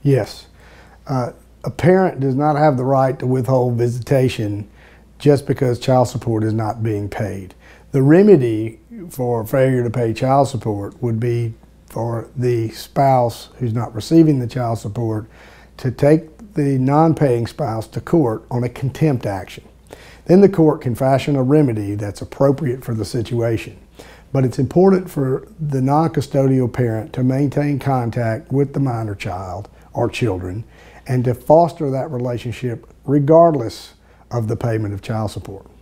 Yes. A parent does not have the right to withhold visitation just because child support is not being paid. The remedy for failure to pay child support would be for the spouse who's not receiving the child support to take the non-paying spouse to court on a contempt action. Then the court can fashion a remedy that's appropriate for the situation. But it's important for the non-custodial parent to maintain contact with the minor child or children and to foster that relationship regardless of the payment of child support.